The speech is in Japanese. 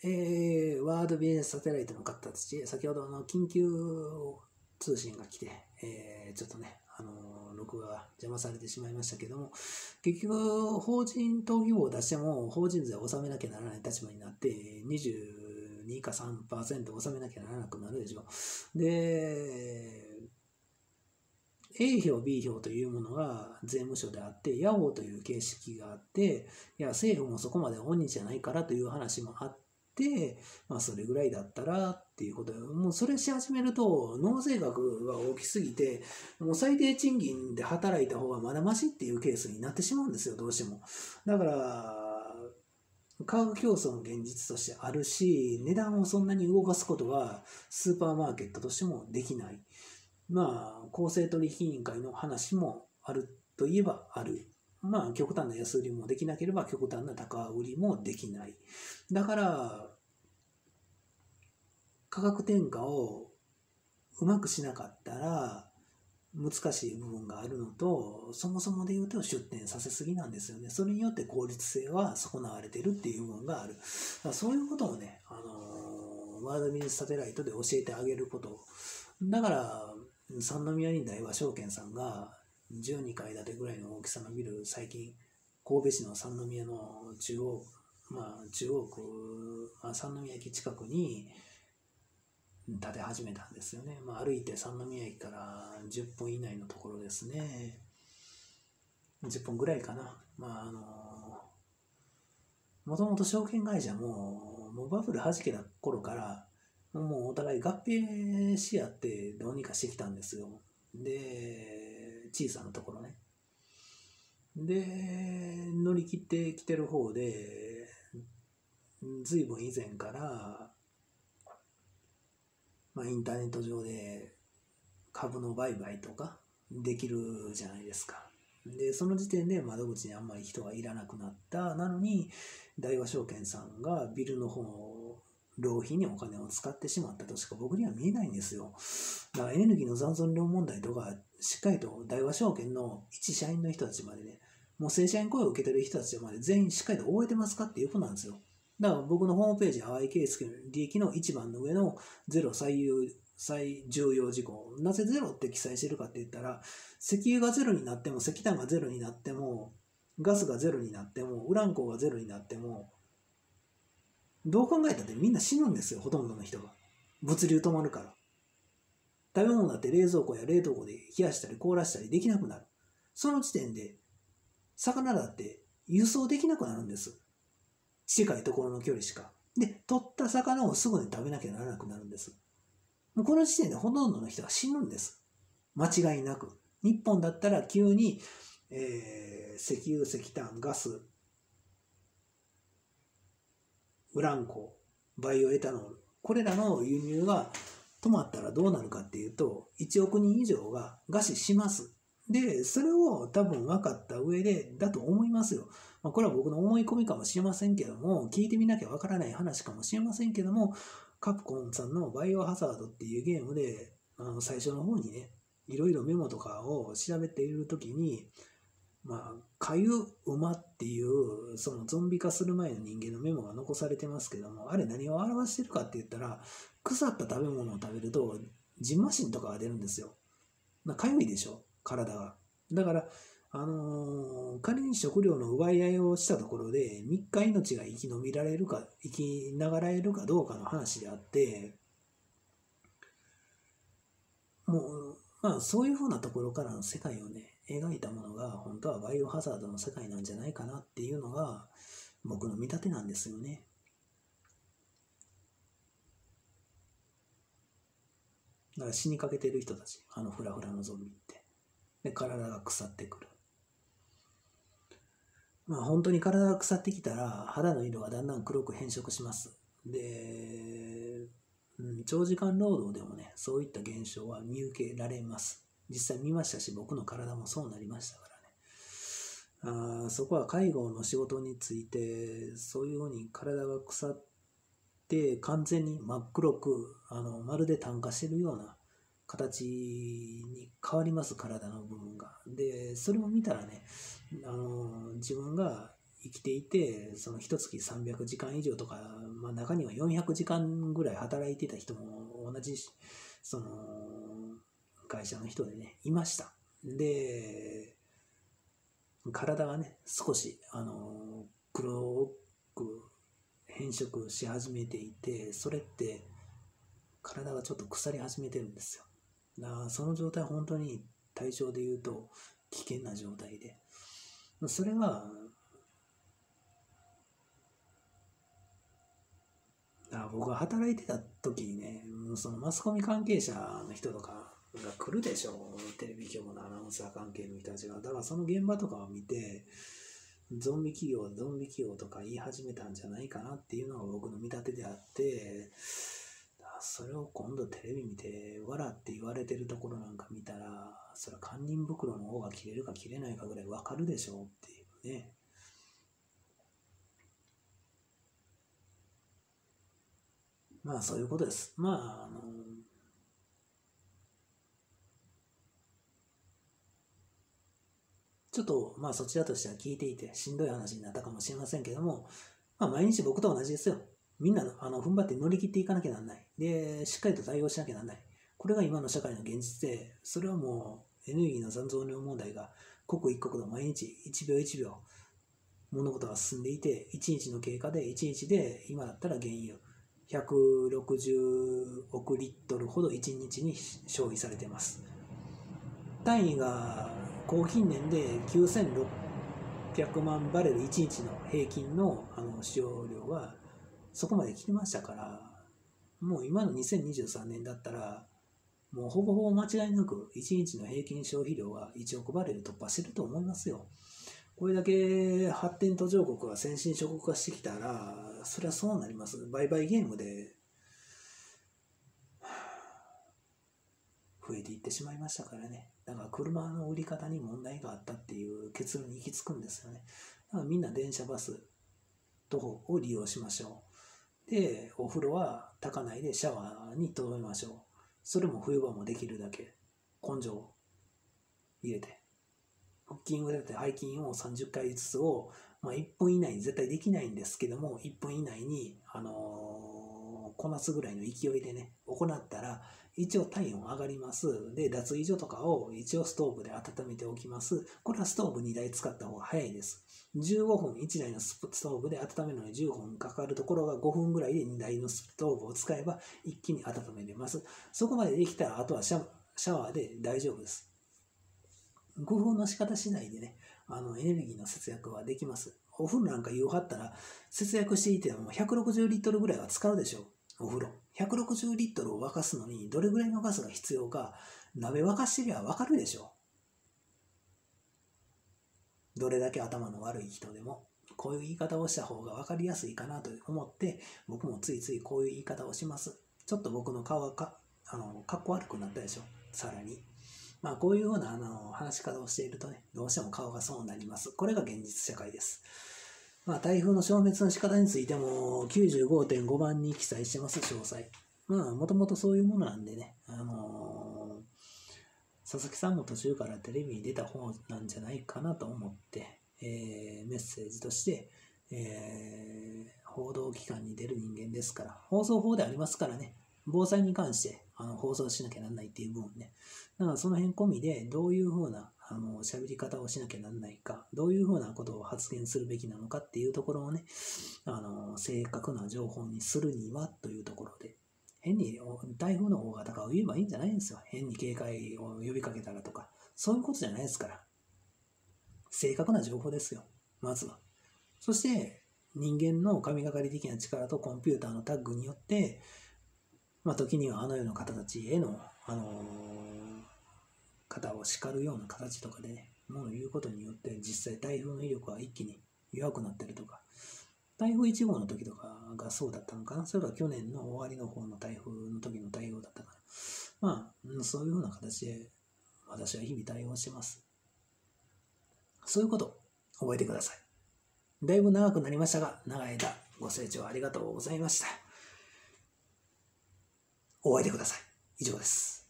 ワールドビジネスサテライトの方たち、先ほど緊急通信が来て、ちょっとね、録画が邪魔されてしまいましたけども、結局、法人登記簿を出しても、法人税を納めなきゃならない立場になって、22か 3% 納めなきゃならなくなるでしょ。で、A 票、B 票というものが税務署であって、野法という形式があって、いや、政府もそこまで恩にじゃないからという話もあって、それぐらいだったらっていうことで、もうそれし始めると、納税額が大きすぎて、もう最低賃金で働いた方がまだましっていうケースになってしまうんですよ、どうしても。だから、価格競争の現実としてあるし、値段をそんなに動かすことはスーパーマーケットとしてもできない。公正取引委員会の話もあるといえばある。極端な安売りもできなければ極端な高売りもできない。だから、価格転嫁をうまくしなかったら難しい部分があるのと、そもそもで言うと出店させすぎなんですよね。それによって効率性は損なわれてるっていう部分がある。そういうことをね、ワールドビジネスサテライトで教えてあげること。だから、三宮に大和証券さんが12階建てぐらいの大きさのビル、最近神戸市の三宮の中央区、三宮駅近くに建て始めたんですよね。歩いて三宮駅から10分以内のところですね。10分ぐらいかな。もともと証券会社もバブル弾けた頃からもうお互い合併し合ってどうにかしてきたんですよ。で、小さなところね。で、乗り切ってきてる方で、随分以前から、インターネット上で株の売買とかできるじゃないですか。で、その時点で窓口にあんまり人がいらなくなった。なのに、大和証券さんがビルの方の浪費にお金を使ってしまったとしか僕には見えないんですよ。だからエネルギーの残存量問題とか、しっかりと大和証券の一社員の人たちまでね、もう正社員雇用を受けてる人たちまで全員しっかりと覚えてますかっていうことなんですよ。だから僕のホームページ、淡井圭介の利益の一番の上のゼロ最重要事項。なぜゼロって記載してるかって言ったら、石油がゼロになっても、石炭がゼロになっても、ガスがゼロになっても、ウラン鉱がゼロになっても、どう考えたってみんな死ぬんですよ、ほとんどの人が。物流止まるから。食べ物だって冷蔵庫や冷凍庫で冷やしたり凍らしたりできなくなる。その時点で、魚だって輸送できなくなるんです。近いところの距離しか。で、取った魚をすぐに食べなきゃならなくなるんです。もうこの時点でほとんどの人が死ぬんです。間違いなく。日本だったら急に、石油、石炭、ガス、ウラン鉱、バイオエタノール、これらの輸入が止まったらどうなるかっていうと、1億人以上が餓死します。で、それを多分分かった上でだと思いますよ。これは僕の思い込みかもしれませんけども、聞いてみなきゃ分からない話かもしれませんけども、カプコンさんのバイオハザードっていうゲームで、最初の方にね、いろいろメモとかを調べているときに、かゆ馬っていうそのゾンビ化する前の人間のメモが残されてますけども、あれ何を表してるかって言ったら、腐った食べ物を食べるとジンマシンとかが出るんですよ。かゆいでしょ、体が。だから仮に食料の奪い合いをしたところで3日命が生きながらえるかどうかの話であって、もうそういうふうなところからの世界をね描いたものが本当はバイオハザードの世界なんじゃないかなっていうのが僕の見立てなんですよね。だから死にかけてる人たち、フラフラのゾンビってで体が腐ってくる。本当に体が腐ってきたら肌の色がだんだん黒く変色します。で、長時間労働でもねそういった現象は見受けられます。実際見ましたし、僕の体もそうなりましたからね。そこは介護の仕事についてそういうふうに体が腐って完全に真っ黒くまるで炭化してるような形に変わります、体の部分が。でそれを見たらね、自分が生きていて、その一月300時間以上とか、まあ、中には400時間ぐらい働いていた人も同じその会社の人でね、いました。で、体がね、少し黒く変色し始めていて、それって体がちょっと腐り始めてるんですよ。だからその状態は本当に体調で言うと危険な状態で、それは僕が働いてた時にね、そのマスコミ関係者の人とかが来るでしょう、テレビ局のアナウンサー関係の人たちが。だからその現場とかを見て、ゾンビ企業とか言い始めたんじゃないかなっていうのが僕の見立てであって、それを今度テレビ見て笑って言われてるところなんか見たら、それは堪忍袋の方が切れるか切れないかぐらい分かるでしょうっていうね。まあそういうことです。まあちょっとまあそちらとしては聞いていてしんどい話になったかもしれませんけども、まあ毎日僕と同じですよ。みんな踏ん張って乗り切っていかなきゃなんない。で、しっかりと対応しなきゃなんない。これが今の社会の現実で、それはもうエネルギーの残存量問題が刻一刻と毎日1秒1秒物事が進んでいて、1日の経過で1日で今だったら原油160億リットルほど1日に消費されています。単位が高近年で9600万バレル1日の平均の使用量はそこまで来てましたから、もう今の2023年だったらもうほぼほぼ間違いなく1日の平均消費量は1億バレル突破してると思いますよ。これだけ発展途上国が先進諸国化してきたら、それはそうなります。売買ゲームで増えていってしまいましたからね。だから車の売り方に問題があったっていう結論に行き着くんですよね。だからみんな電車バス徒歩を利用しましょう。で、お風呂は炊かないでシャワーに留めましょう。それも冬場もできるだけ根性を入れて、腹筋を入れて背筋を30回ずつを、1分以内に絶対できないんですけども、1分以内に、こなすぐらいの勢いでね、行ったら、一応体温上がります。で、脱衣所とかを一応ストーブで温めておきます。これはストーブ2台使った方が早いです。15分1台のストーブで温めるのに15分かかるところが5分ぐらいで2台のストーブを使えば一気に温めれます。そこまでできたら、あとはシャワーで大丈夫です。工夫の仕方次第でね、エネルギーの節約はできます。お風呂なんか言うはったら、節約していても160リットルぐらいは使うでしょう。お風呂。160リットルを沸かすのに、どれぐらいのガスが必要か、鍋沸かしてりゃ分かるでしょう。どれだけ頭の悪い人でも、こういう言い方をした方が分かりやすいかなと思って、僕もついついこういう言い方をします。ちょっと僕の顔がかっこ悪くなったでしょ、さらに。こういうような話し方をしているとね、どうしても顔がそうなります。これが現実社会です。台風の消滅の仕方についても95.5番に記載してます、詳細。もともとそういうものなんでね、佐々木さんも途中からテレビに出た方なんじゃないかなと思って、メッセージとして、報道機関に出る人間ですから、放送法でありますからね、防災に関して放送しなきゃなんないっていう部分ね。だからその辺込みでどういうふうな喋り方をしなきゃなんないか、どういうふうなことを発言するべきなのかっていうところをね、正確な情報にするにはというところで、変に台風の大型化を言えばいいんじゃないんですよ。変に警戒を呼びかけたらとか、そういうことじゃないですから。正確な情報ですよ、まずは。そして人間の神がかり的な力とコンピューターのタッグによって、時にはあの世の方たちへの、肩を叱るような形とかでね、ものを言うことによって実際台風の威力は一気に弱くなってるとか、台風1号の時とかがそうだったのかな、それが去年の終わりの方の台風の時の対応だったかな。そういうふうな形で私は日々対応してます。そういうこと覚えてください。だいぶ長くなりましたが、長い間ご清聴ありがとうございました。覚えてください。以上です。